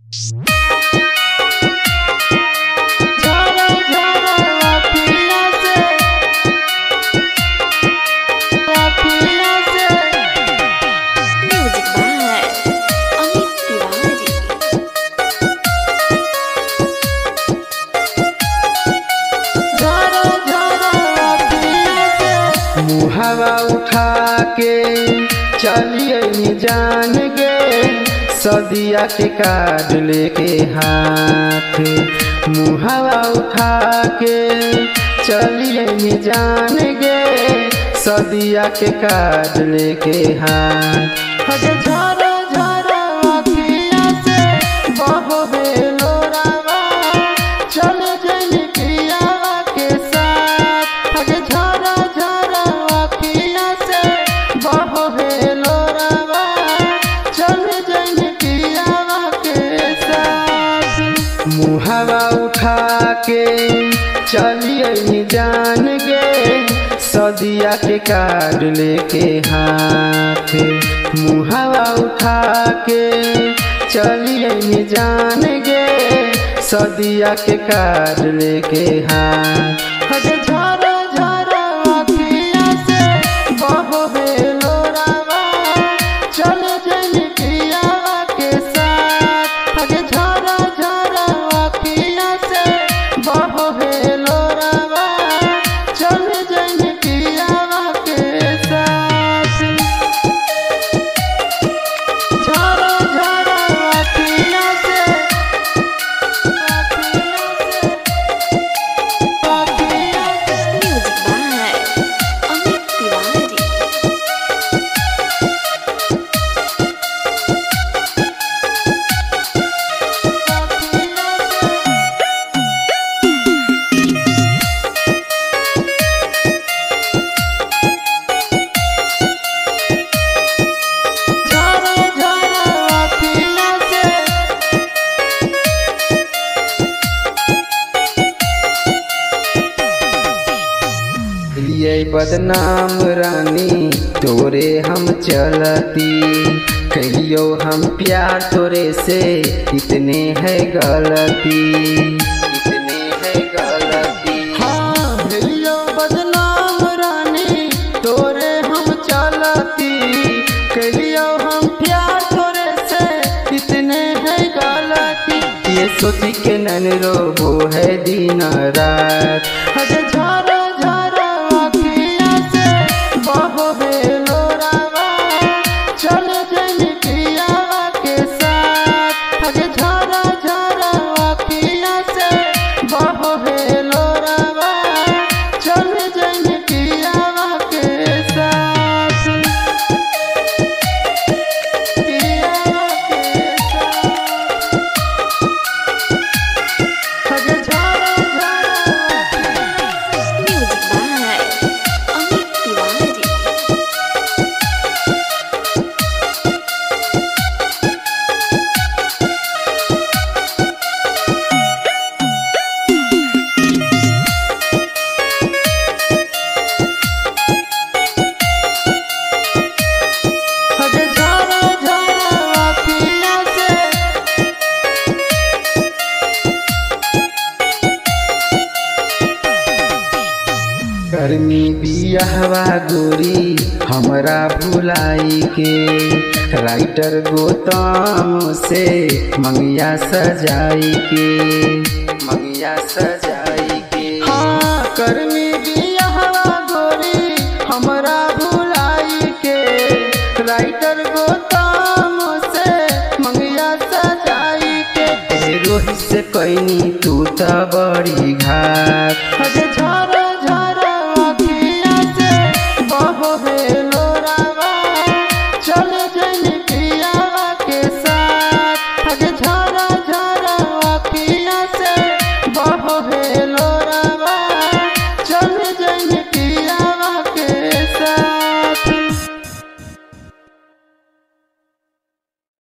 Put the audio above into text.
हवा उठा के चलिए जान गे सदिया के कार्ड लेके हाथ। मुहावा उठा के चलिए जान गे सदिया के कार्ड लेके हाथ। हजे झरा झरा अखिया से बहबे लोरावा चले जइनी पियावा के साथ। हजे झरा झरा अखिया से बहबे लोरावा चले जइनी पियावा के साथ। मुहावा उठा के चलिए जान गे सदिया के कार्ड लेके हाथ। मुहावा उठा के चलिए जान गे सदिया के कार्ड लेके हाथ। हजे झरा झरा अखिया से बहबे लोरावा चले जइनी पियावा के साथ। हजे झरा झरा अखिया से बहबे लोरावा चले जइनी पियावा के साथ। झरा झरा अखिया से Music by Amit Tiwari. झरा झरा अखिया से लिए बदनाम रानी तोरे हम चलती। कहियो हम प्यार तोरे से इतने है गलती, इतने है गलती। हाँ भैया बदनाम रानी तोरे हम चलती। कहियो हम प्यार तोरे से इतने है गलती। ये सोची के नैन रोबो है दिन रात। हजे झरा झरा अखिया से बहबे लोरावा चले जइनी पियावा के साथ। हजे झरा झरा अखिया से बहबे लोरावा चले जइनी पियावा के साथ। पियावा के साथ। हजे झरा झरा Music by Amit Tiwari. हजे झरा झरा अखिया से गर्मी बियाहवा गोरी हमरा भुलाई के राइटर गोतम से मंगिया सजाई के, मंगिया सजाई के। हाँ गर्मी बियाहवा गोरी हमरा भुलाई के राइटर गोतम से मंगिया सजाई के। रोहित से कैनी तू त बड़ी घाट। हजे